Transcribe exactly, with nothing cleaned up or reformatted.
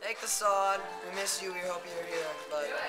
Hey Cassade, we miss you, we hope you're here, but